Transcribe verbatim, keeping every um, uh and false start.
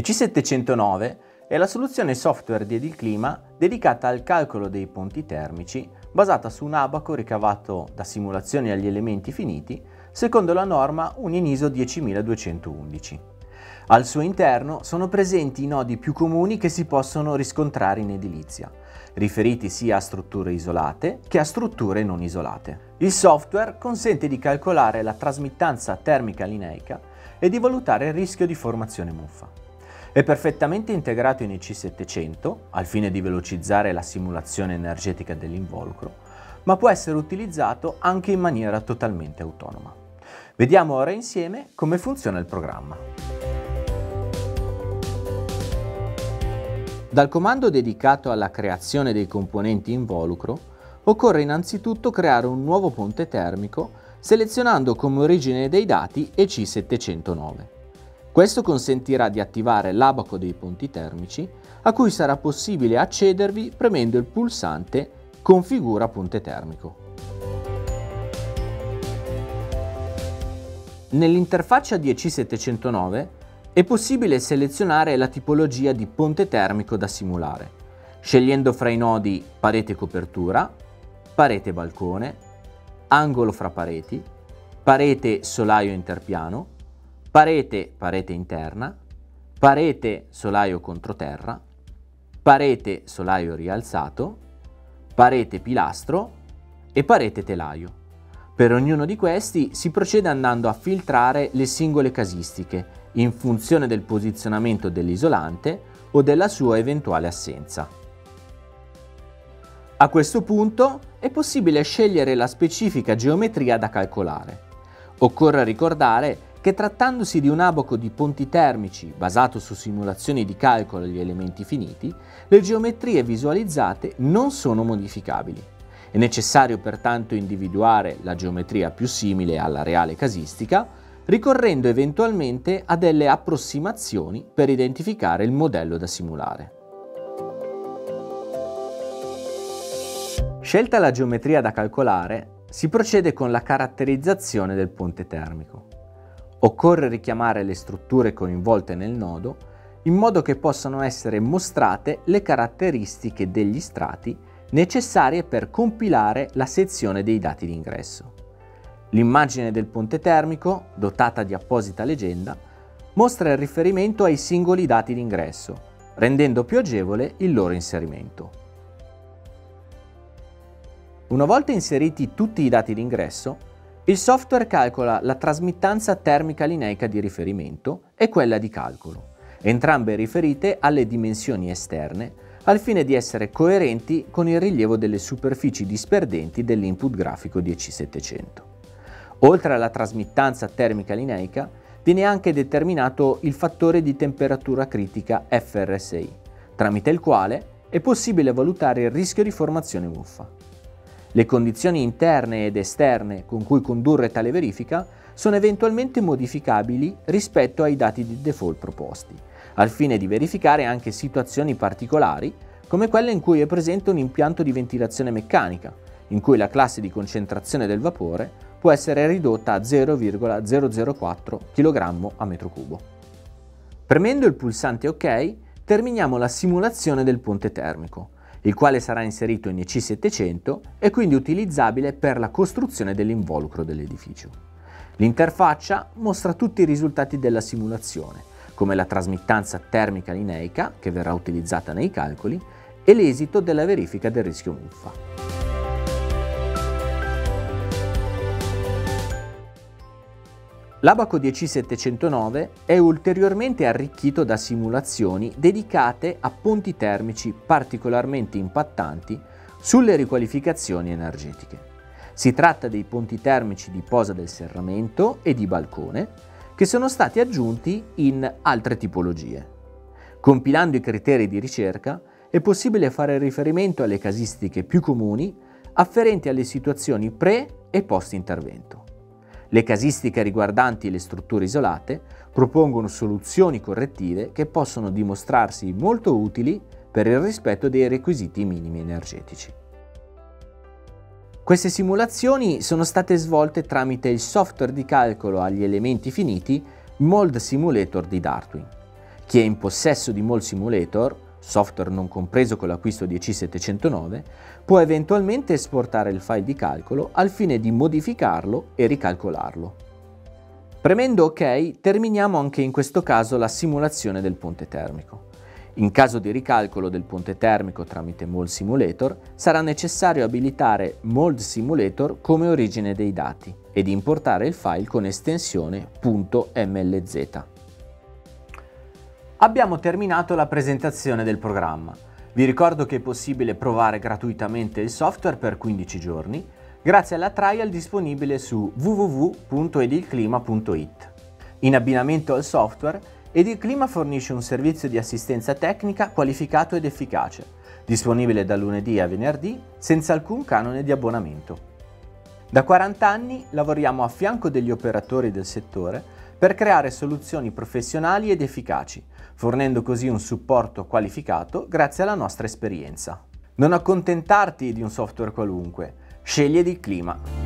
E C settecentonove è la soluzione software di Edilclima dedicata al calcolo dei ponti termici basata su un abaco ricavato da simulazioni agli elementi finiti secondo la norma U N I N I S O diecimiladuecentoundici. Al suo interno sono presenti i nodi più comuni che si possono riscontrare in edilizia, riferiti sia a strutture isolate che a strutture non isolate. Il software consente di calcolare la trasmittanza termica lineica e di valutare il rischio di formazione muffa. È perfettamente integrato in E C settecento, al fine di velocizzare la simulazione energetica dell'involucro, ma può essere utilizzato anche in maniera totalmente autonoma. Vediamo ora insieme come funziona il programma. Dal comando dedicato alla creazione dei componenti involucro, occorre innanzitutto creare un nuovo ponte termico selezionando come origine dei dati E C settecentonove. Questo consentirà di attivare l'abaco dei ponti termici, a cui sarà possibile accedervi premendo il pulsante Configura ponte termico. Nell'interfaccia di E C settecentonove è possibile selezionare la tipologia di ponte termico da simulare, scegliendo fra i nodi parete copertura, parete balcone, angolo fra pareti, parete solaio interpiano, parete parete interna, parete solaio controterra, parete solaio rialzato, parete pilastro e parete telaio. Per ognuno di questi si procede andando a filtrare le singole casistiche in funzione del posizionamento dell'isolante o della sua eventuale assenza. A questo punto è possibile scegliere la specifica geometria da calcolare. Occorre ricordare che trattandosi di un abaco di ponti termici basato su simulazioni di calcolo agli elementi finiti, le geometrie visualizzate non sono modificabili. È necessario pertanto individuare la geometria più simile alla reale casistica, ricorrendo eventualmente a delle approssimazioni per identificare il modello da simulare. Scelta la geometria da calcolare, si procede con la caratterizzazione del ponte termico. Occorre richiamare le strutture coinvolte nel nodo in modo che possano essere mostrate le caratteristiche degli strati necessarie per compilare la sezione dei dati d'ingresso. L'immagine del ponte termico, dotata di apposita legenda, mostra il riferimento ai singoli dati d'ingresso, rendendo più agevole il loro inserimento. Una volta inseriti tutti i dati d'ingresso, il software calcola la trasmittanza termica lineica di riferimento e quella di calcolo, entrambe riferite alle dimensioni esterne, al fine di essere coerenti con il rilievo delle superfici disperdenti dell'input grafico di E C settecento. Oltre alla trasmittanza termica lineica, viene anche determinato il fattore di temperatura critica F R S I, tramite il quale è possibile valutare il rischio di formazione muffa. Le condizioni interne ed esterne con cui condurre tale verifica sono eventualmente modificabili rispetto ai dati di default proposti, al fine di verificare anche situazioni particolari, come quelle in cui è presente un impianto di ventilazione meccanica, in cui la classe di concentrazione del vapore può essere ridotta a zero virgola zero zero quattro chilogrammi a metro cubo. Premendo il pulsante OK, terminiamo la simulazione del ponte termico, il quale sarà inserito in E C settecento e quindi utilizzabile per la costruzione dell'involucro dell'edificio. L'interfaccia mostra tutti i risultati della simulazione, come la trasmittanza termica lineica, che verrà utilizzata nei calcoli, e l'esito della verifica del rischio muffa. L'abaco di E C settecentonove è ulteriormente arricchito da simulazioni dedicate a ponti termici particolarmente impattanti sulle riqualificazioni energetiche. Si tratta dei ponti termici di posa del serramento e di balcone che sono stati aggiunti in altre tipologie. Compilando i criteri di ricerca è possibile fare riferimento alle casistiche più comuni afferenti alle situazioni pre- e post-intervento. Le casistiche riguardanti le strutture isolate propongono soluzioni correttive che possono dimostrarsi molto utili per il rispetto dei requisiti minimi energetici. Queste simulazioni sono state svolte tramite il software di calcolo agli elementi finiti Mold Simulator di Dartwin, Chi è in possesso di Mall Simulator, software non compreso con l'acquisto di E C settecentonove, può eventualmente esportare il file di calcolo al fine di modificarlo e ricalcolarlo. Premendo OK, terminiamo anche in questo caso la simulazione del ponte termico. In caso di ricalcolo del ponte termico tramite Mall Simulator, sarà necessario abilitare Mold Simulator come origine dei dati ed importare il file con estensione .mlz. Abbiamo terminato la presentazione del programma. Vi ricordo che è possibile provare gratuitamente il software per quindici giorni grazie alla trial disponibile su w w w punto edilclima punto i t. In abbinamento al software, Edilclima fornisce un servizio di assistenza tecnica qualificato ed efficace, disponibile da lunedì a venerdì senza alcun canone di abbonamento. Da quaranta anni lavoriamo a fianco degli operatori del settore per creare soluzioni professionali ed efficaci, fornendo così un supporto qualificato grazie alla nostra esperienza. Non accontentarti di un software qualunque, scegli Edilclima.